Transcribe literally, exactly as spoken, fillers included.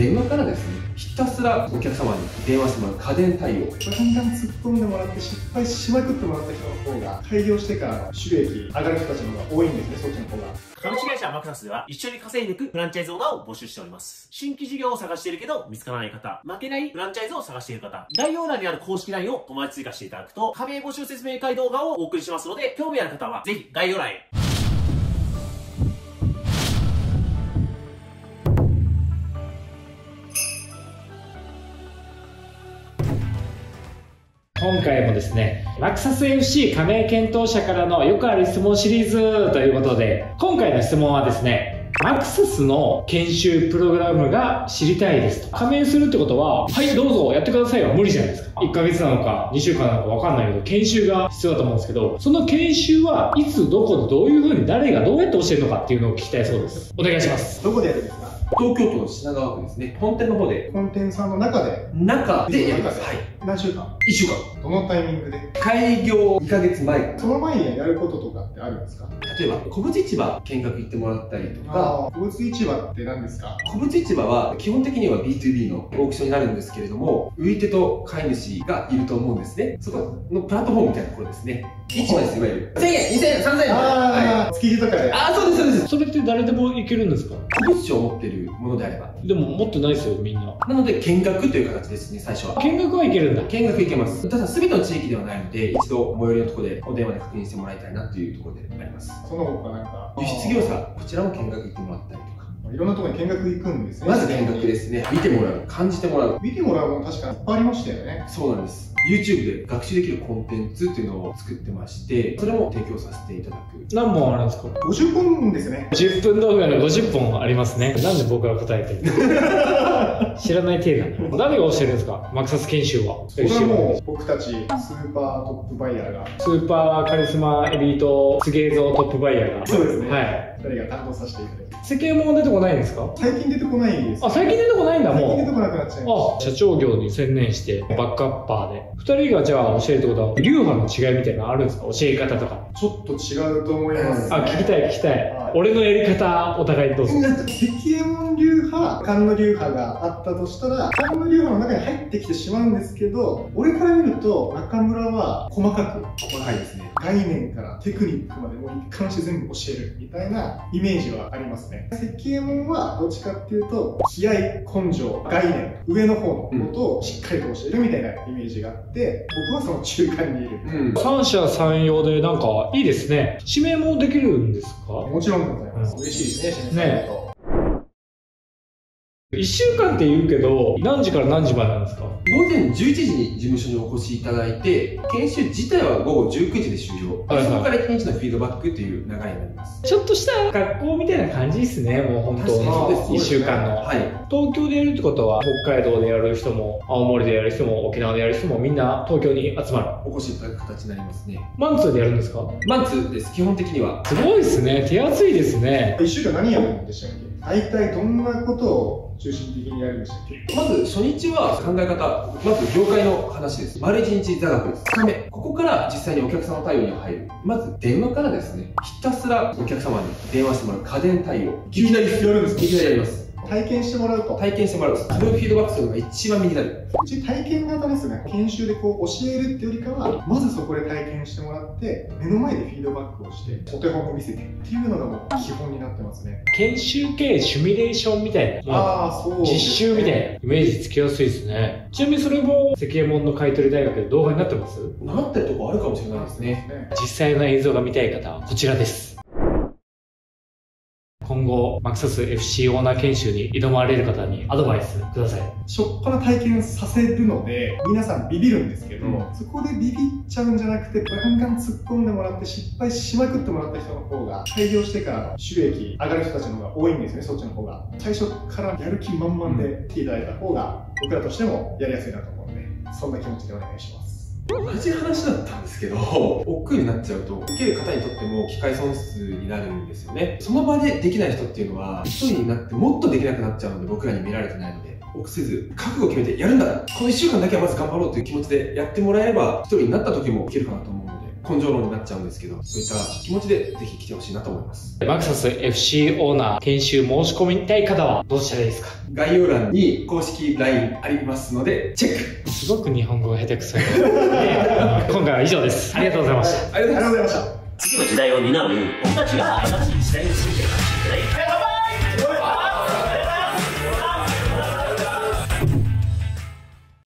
電話からですね、ひたすらお客様に電話してもらう家電対応。 ガンガン突っ込んでもらって失敗しまくってもらった人の方が、開業してからの収益上がる人たちの方が多いんですね、そっちの方が。 株式会社マクサスでは一緒に稼いでいくフランチャイズオーナーを募集しております。新規事業を探しているけど見つからない方、負けないフランチャイズを探している方、概要欄にある公式 ライン を友達追加していただくと、加盟募集説明会動画をお送りしますので、興味ある方はぜひ概要欄へ。 今回もですね、マクサス エフシー 加盟検討者からのよくある質問シリーズということで、今回の質問はですね、マクサスの研修プログラムが知りたいですと。加盟するってことは、はいどうぞやってくださいは無理じゃないですか。いっかげつなのかにしゅうかんなのかわかんないけど、研修が必要だと思うんですけど、その研修はいつどこでどういう風に誰がどうやって教えるのかっていうのを聞きたいそうです。お願いします。 どこでやるんですか？ 東京都の品川区ですね、本店の方で。 本店さんの中で中でやります。はい。 何週間？ いっしゅうかん。 どのタイミングで？ 開業にかげつまえ。 その前にやることとかってあるんですか？ 例えば、古物市場見学行ってもらったりとか。 古物市場って何ですか？ 古物市場は基本的には ビーツービー のオークションになるんですけれども、売り手と買い主がいると思うんですね。そこのプラットフォームみたいなところですね。市場です、いわゆる。せんえん、にせんえん、さんぜんえん。 ああ、築地とかで。 ああ、そうです、そうです。 それって誰でもいけるんですか？ 古物商を持っているものであれば。 でも持ってないですよみんな。 なので見学という形ですね、最初は。 見学はいけるんだ。 見学いけます。ただ全ての地域ではないので、一度最寄りのところでお電話で確認してもらいたいなというところであります。 その他なんか輸出業者、こちらも見学行ってもらったりとか。 いろんなところに見学行くんですね。 まず見学ですね。見てもらう、感じてもらう。 見てもらうもの確かにいっぱいありましたよね。 そうなんです。YouTube で学習できるコンテンツっていうのを作ってまして、それも提供させていただく。 何本あるんですか？ ごじゅっぽんですね。 じゅっぷん動画がごじゅっぽんありますね。なんで僕が答えてるの知らない体なの。誰が教えるんですか？マクサス研修は。 これはもう僕たちスーパートップバイヤーが、 スーパーカリスマエリートすげえぞトップバイヤーが。 そうですね。 はい。 ふたりが担当させていただきます。 世間も出てこないんですか？ 最近出てこないです。 あ、最近出てこないんだもう。 最近出てこなくなっちゃいまあ、社長業に専念してバックアッパーで。ふたりがじゃあ教えるってことは流派の違いみたいなのあるんですか？教え方とか。 ちょっと違うと思いますね。 あ、聞きたい聞きたい。 はい、 俺のやり方お互いどうぞ。 石右衛門流派、菅野流派があったとしたら、菅野流派の中に入ってきてしまうんですけど、俺から見ると中村は細かく、 細かいですね。 概念からテクニックまでもう一貫して全部教えるみたいなイメージはありますね。石右衛門はどっちかっていうと、気合、根性、概念、上の方のことをしっかりと教えるみたいなイメージがあって、僕はその中間にいる。 うん、 三者三様でなんかいいですね。指名もできるんですか？ もちろんでございます。嬉しいですね、 ね。いっしゅうかんって言うけど、何時から何時までなんですか？ 午前じゅういちじに事務所にお越しいただいて、研修自体は午後じゅうくじで終了。はいはい、そこからいちにちのフィードバックという流れになります。 ちょっとした学校みたいな感じですね、もう本当に。 そうです。 いっしゅうかんの。はい。東京でやるってことは、北海道でやる人も、青森でやる人も、沖縄でやる人もみんな東京に集まる。 お越しいただく形になりますね。 マンツーでやるんですか？ マンツーです、基本的には。 すごいですね、手厚いですね。 いっしゅうかん何やるんでしたっけ？大体どんなことを中心的にやるんでしたっけ？ まず初日は考え方、まず業界の話です。丸いちにち座学です。ふつかめ、ここから実際にお客様対応に入る。まず電話からですね、ひたすらお客様に電話してもらう家電対応。 いきなりやるんですか？ いきなりやります。 体験してもらうと。 体験してもらう。それをフィードバックするのが一番身になる。 うち体験型ですね。研修でこう教えるっていうよりかは、まずそこで体験してもらって、目の前でフィードバックをして、お手本を見せてっていうのがもう基本になってますね。 研修系シミュレーションみたいな。 ああ、そう、ね。 実習みたいなイメージつきやすいですね。ちなみにそれも石右衛門の買取大学で動画になってます？ なってるとこあるかもしれないですね。 実際の映像が見たい方はこちらです。今後、マクサス エフシー オーナー研修に挑まれる方にアドバイスください。 しょっぱな体験させるので、皆さんビビるんですけど、うん、そこでビビっちゃうんじゃなくて、ガンガン突っ込んでもらって失敗しまくってもらった人の方が、開業してからの収益上がる人たちの方が多いんですね、そっちの方が。最初からやる気満々で来ていただいた方が、僕らとしてもやりやすいなと思うので、そんな気持ちでお願いします。 同じ話だったんですけど、億劫になっちゃうと、受ける方にとっても機会損失になるんですよね。その場でできない人っていうのは、一人になってもっとできなくなっちゃうので、僕らに見られてないので、臆せず、覚悟を決めてやるんだ、このいっしゅうかんだけはまず頑張ろうという気持ちでやってもらえれば、一人になった時もいけるかなと思うので、 根性論になっちゃうんですけど、そういった気持ちでぜひ来てほしいなと思います。 マクサス エフシー オーナー研修申し込みたい方はどうしたらいいですか？ 概要欄に公式 ライン ありますので、チェック。 すごく日本語が下手くそい、ね、今回は以上です。ありがとうございました。 ありがとうございました。 次の時代を担う僕たちが新しい時代を作っていかなきゃいけない。